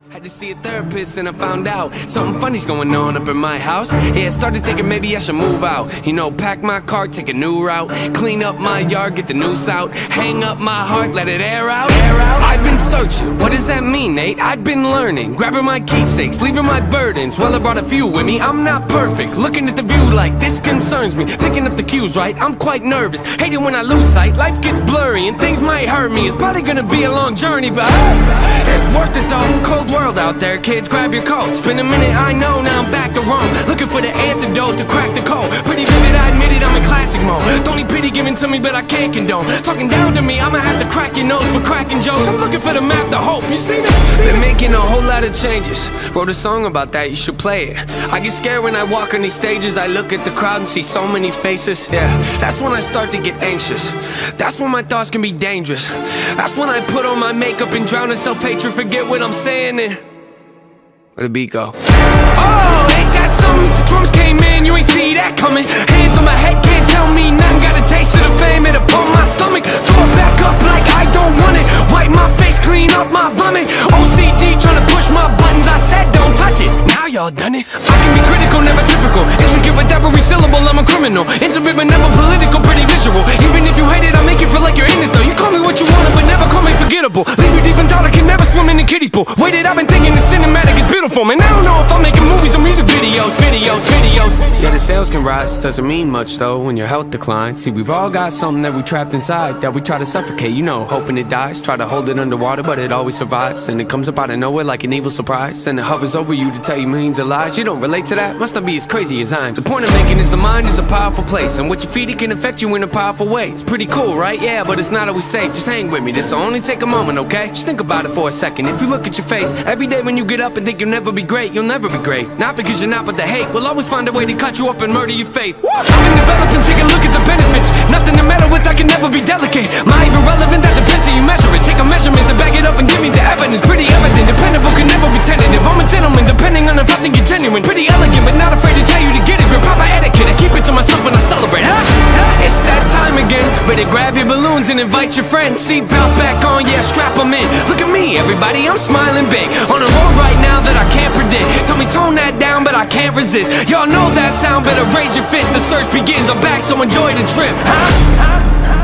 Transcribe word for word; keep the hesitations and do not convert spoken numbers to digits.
Had to see a therapist and I found out something funny's going on up in my house. Yeah, I started thinking maybe I should move out. You know, pack my car, take a new route, clean up my yard, get the noose out, hang up my heart, let it air out. Air out. I've been searching, what does that mean, Nate? I've been learning, grabbing my keepsakes, leaving my burdens. Well, I brought a few with me, I'm not perfect. Looking at the view like this concerns me, picking up the cues right, I'm quite nervous. Hating when I lose sight, life gets blurry and things might hurt me. It's probably gonna be a long journey, but hey, it's worth it though. Cold world out there, kids, grab your coats. Been a minute, I know, now I'm back to Rome, looking for the antidote to crack the code. Pretty vivid, I admit it, I'm in classic mode. Don't need pity given to me, but I can't condone talking down to me, I'ma have to crack your nose for cracking jokes. I'm looking for the map, the hope, you see that? Been making a whole lot of changes, wrote a song about that, you should play it. I get scared when I walk on these stages, I look at the crowd and see so many faces. Yeah, that's when I start to get anxious, that's when my thoughts can be dangerous. That's when I put on my makeup and drown in self-hatred, forget what I'm saying and where the beat go? Oh, ain't that something? Drums came in, you ain't see that coming. Hands on my head, can't tell me nothing. Got a taste of the fame, it upon my stomach. Throw it back up like I don't want it. Wipe my face, clean up my vomit. O C D trying to push my buttons, I said don't touch it. Now y'all done it. I can be critical, never typical. Intricate with every syllable, I'm a criminal. Intimate but never political, pretty visual. Even if you hate it, I make you feel like you're in it though. You call me what you want, but never call me forgettable. Leave you deep in thought, I can never swim in the kiddie pool. Waited, I've been thinking the cinematic is beautiful. Man, I don't know if I'm making movies or music videos, videos, videos. Yeah, the sales can rise, doesn't mean much though when your health declines. See, we've all got something that we trapped inside that we try to suffocate, you know, hoping it dies. Try to hold it underwater, but it always survives. And it comes up out of nowhere like an evil surprise. Then it hovers over you to tell you millions of lies. You don't relate to that? Must not be as crazy as I am. The point I'm making is the mind is a powerful place, and what you feed it can affect you in a powerful way. It's pretty cool, right? Yeah, but it's not always safe. Just hang with me, this'll only take a moment, okay? Just think about it for a second. If you look at your face every day when you get up and think you'll never be great, you'll never be great. Not because you're not, but the hate will always find a way to cut you up and murder your faith. I've been developing, take a look at the benefits. Nothing to meddle with, I can never be delicate. My irrelevant, that depends how you measure it. Take a measurement to back it up and give me the evidence. Pretty evident, dependable, can never be tentative. I'm a gentleman, depending on if I think you're genuine. Pretty elegant, but not afraid to tell you to get it. Grip proper etiquette, I keep it to myself when I celebrate, huh? It's that time again, better grab your balloons and invite your friends. Seatbelts back on, yeah, strap them in. Look at me, everybody, I'm smiling big. On a road right now that I can't predict. Tell me tone that down, but I can't resist. Y'all know that sound, better raise your fist. The search begins, I'm back, so enjoy the trip, huh?